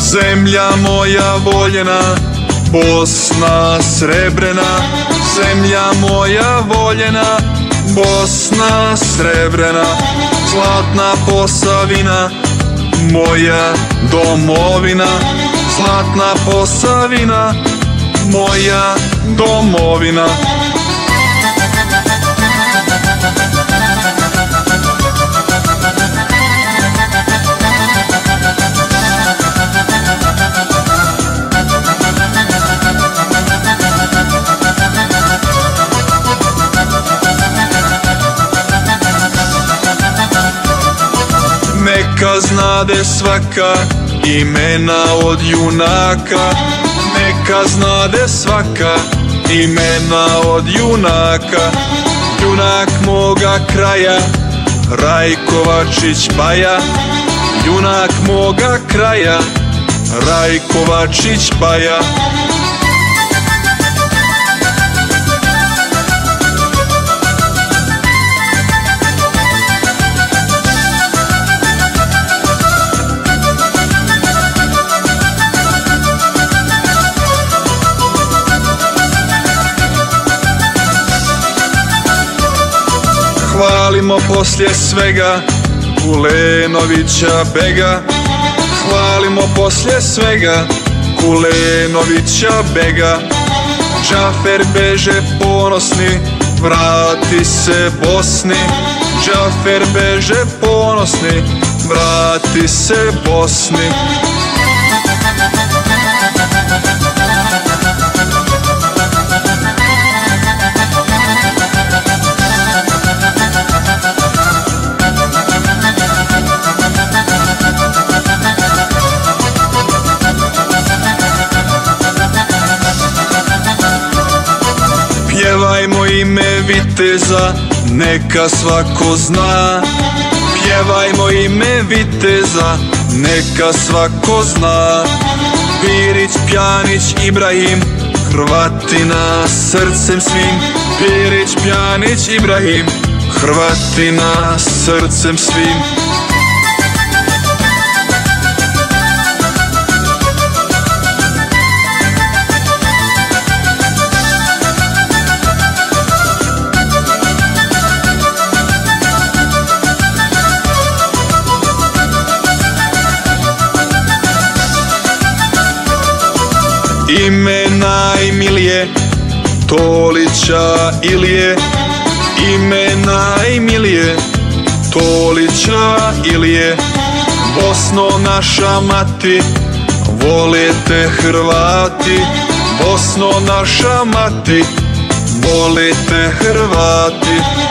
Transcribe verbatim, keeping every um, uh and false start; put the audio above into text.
Zemlja moja voljena, Bosna srebrena. Zemlja moja voljena, Bosna srebrena. Zlatna Posavina, moja domovina. Zlatna Posavina, moja domovina. Neka znade svaka imena od junaka. Neka znade svaka imena od junaka. Junak moga kraja, Rajkovačić Baja. Junak moga kraja, Rajkovačić Baja. Hvalimo poslije svega Kulenovića Bega. Hvalimo poslije svega Kulenovića Bega. Džafer beže ponosni, vrati se Bosni. Džafer beže ponosni, vrati se Bosni. Pjevajmo ime viteza, neka svako zna. Pjevajmo ime viteza, neka svako zna. Pirić, Pjanić, Ibrahim, Hrvatina srcem svim. Pirić, Pjanić, Ibrahim, Hrvatina srcem svim. Ime najmilije Tolića Ilije. Ime najmilije Tolića Ilije. Bosno naša mati, vole te Hrvati. Bosno naša mati, vole te Hrvati.